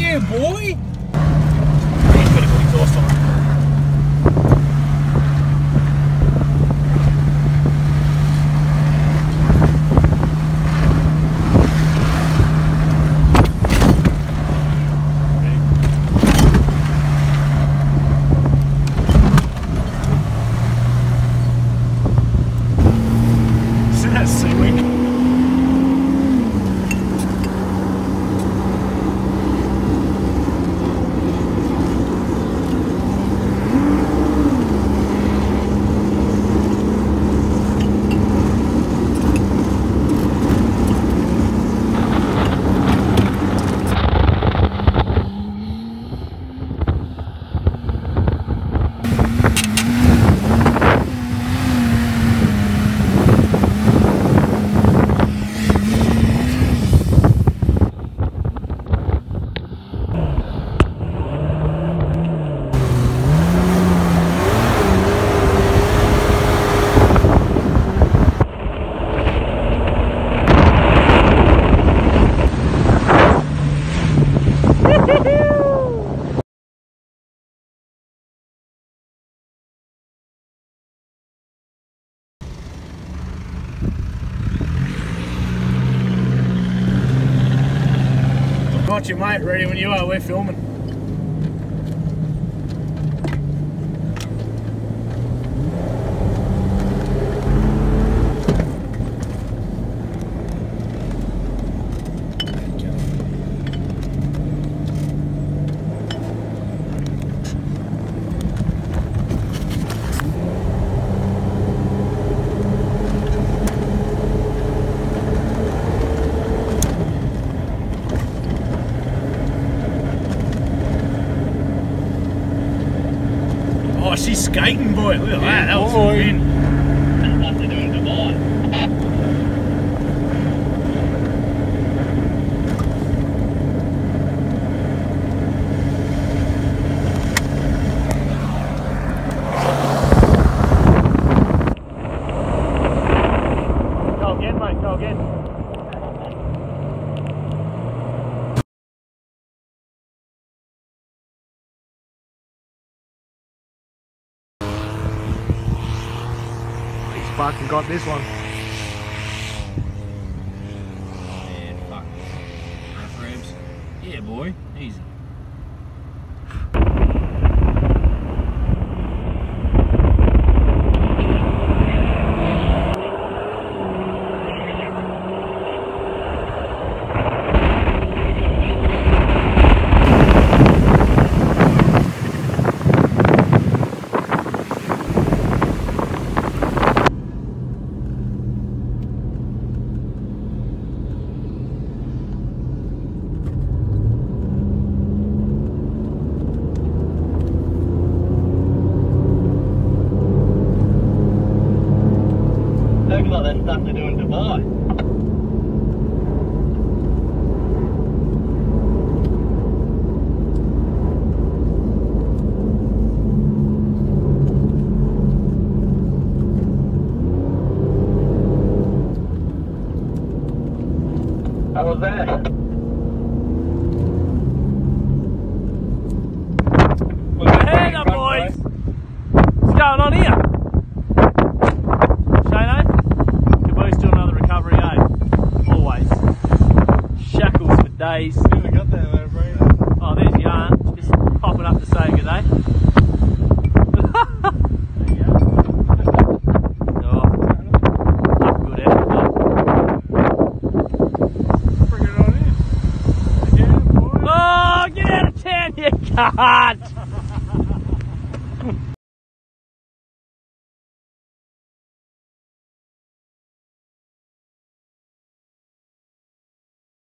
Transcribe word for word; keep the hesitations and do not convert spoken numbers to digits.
Yeah, boy. He's got a good exhaust on it. Got you, mate. Ready when you are. We're filming. Oh, she's skating, boy. Look at that. That was a win. That's what they're doing in Dubai. Go again, mate. Go again. Fucking got this one. Yeah, fuck. Rough ribs. Yeah, boy. Easy. Looks like that stuff they do in Dubai. How was that? Hang on, boys. What's going on here? Days. Nearly got there though, bro. Oh, there's Yarn, just popping up to say good day. There you go. Oh, not good effort, Bring it on in. Yeah, boy. Oh, get out of town, you can't.